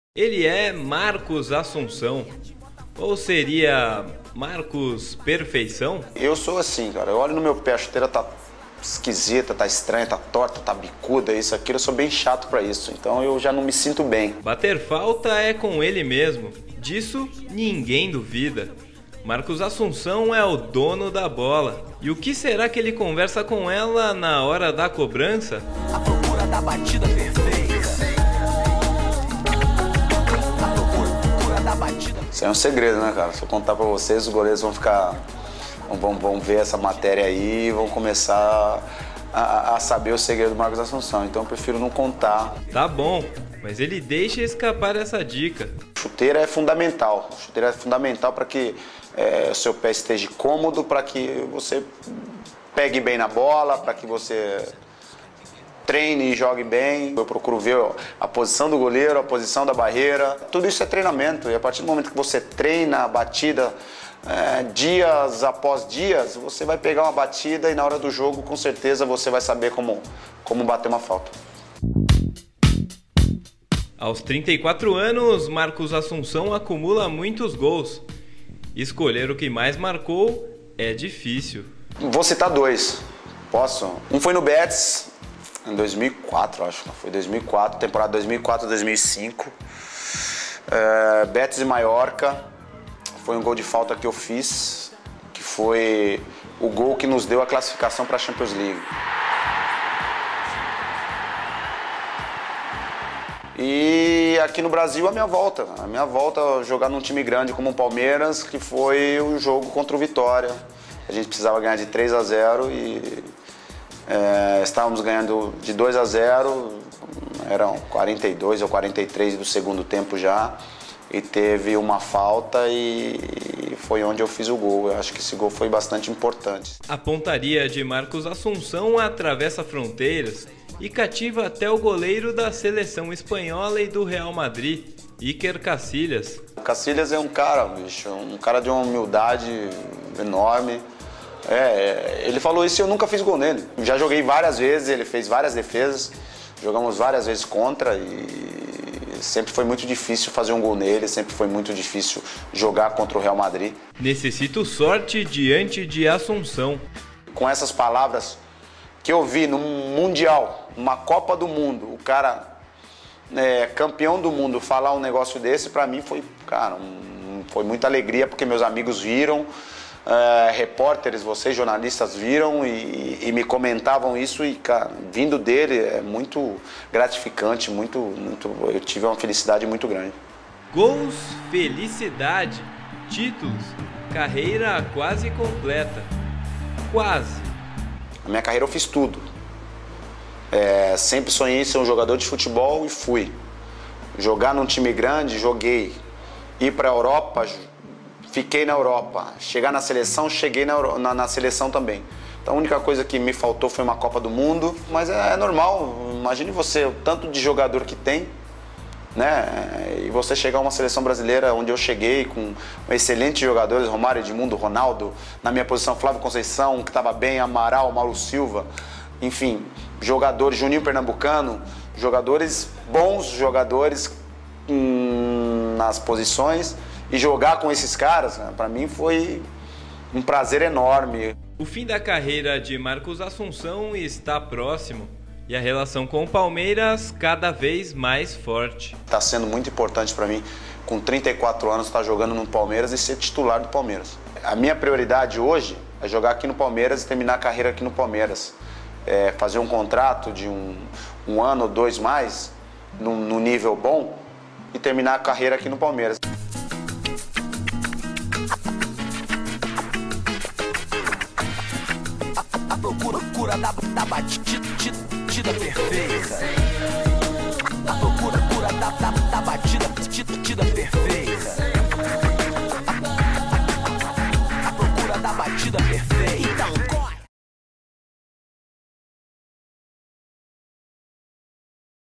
Ele é Marcos Assunção, ou seria Marcos Perfeição? Eu sou assim, cara. Eu olho no meu pé, a chuteira tá esquisita, tá estranha, tá torta, tá bicuda, isso, aquilo. Eu sou bem chato pra isso, então eu já não me sinto bem. Bater falta é com ele mesmo, disso ninguém duvida. Marcos Assunção é o dono da bola. E o que será que ele conversa com ela na hora da cobrança? A procura da batida perfeita. Isso é um segredo, né, cara? Se eu contar pra vocês, os goleiros vão ver essa matéria aí e vão começar a saber o segredo do Marcos Assunção. Então eu prefiro não contar. Tá bom, mas ele deixa escapar essa dica. Chuteira é fundamental. Chuteira é fundamental para que o seu pé esteja cômodo, para que você pegue bem na bola, para que você treine e jogue bem. Eu procuro ver a posição do goleiro, a posição da barreira. Tudo isso é treinamento. E a partir do momento que você treina a batida, dias após dias, você vai pegar uma batida e na hora do jogo, com certeza, você vai saber como bater uma falta. Aos 34 anos, Marcos Assunção acumula muitos gols. Escolher o que mais marcou é difícil. Vou citar dois. Posso? Um foi no Betis, em 2004, acho. Foi 2004, temporada 2004-2005. Betis e Mallorca. Foi um gol de falta que eu fiz, que foi o gol que nos deu a classificação para a Champions League. E aqui no Brasil, a minha volta a jogar num time grande como o Palmeiras, que foi o jogo contra o Vitória. A gente precisava ganhar de 3-0 e estávamos ganhando de 2-0, eram 42 ou 43 do segundo tempo já, e teve uma falta e foi onde eu fiz o gol. Eu acho que esse gol foi bastante importante. A pontaria de Marcos Assunção atravessa fronteiras e cativa até o goleiro da seleção espanhola e do Real Madrid, Iker Casillas. Casillas é um cara, bicho, um cara de uma humildade enorme. Ele falou isso e eu nunca fiz gol nele. Já joguei várias vezes, ele fez várias defesas, jogamos várias vezes contra e sempre foi muito difícil fazer um gol nele, sempre foi muito difícil jogar contra o Real Madrid. Necessito sorte diante de Assunção. Com essas palavras que eu vi no Mundial, uma Copa do Mundo, o cara campeão do mundo falar um negócio desse, pra mim foi, cara, foi muita alegria, porque meus amigos viram, repórteres, vocês jornalistas viram e me comentavam isso e, cara, vindo dele é muito gratificante, eu tive uma felicidade muito grande. Gols, felicidade, títulos, carreira quase completa. Quase. Na minha carreira eu fiz tudo. Sempre sonhei em ser um jogador de futebol e fui. Jogar num time grande, joguei. Ir para a Europa, fiquei na Europa. Chegar na seleção, cheguei na seleção também. Então a única coisa que me faltou foi uma Copa do Mundo. Mas é normal, imagine você, o tanto de jogador que tem, né? E você chegar a uma seleção brasileira onde eu cheguei com excelentes jogadores, Romário, Edmundo, Ronaldo, na minha posição Flávio Conceição, que estava bem, Amaral, Mauro Silva, enfim, jogadores, Juninho Pernambucano, jogadores bons, jogadores nas posições, e jogar com esses caras, né, para mim foi um prazer enorme. O fim da carreira de Marcos Assunção está próximo. E a relação com o Palmeiras cada vez mais forte. Está sendo muito importante para mim, com 34 anos, estar jogando no Palmeiras e ser titular do Palmeiras. A minha prioridade hoje é jogar aqui no Palmeiras e terminar a carreira aqui no Palmeiras. Fazer um contrato de um ano ou dois mais, num nível bom, e terminar a carreira aqui no Palmeiras. A procura da batida perfeita. A procura da batida perfeita.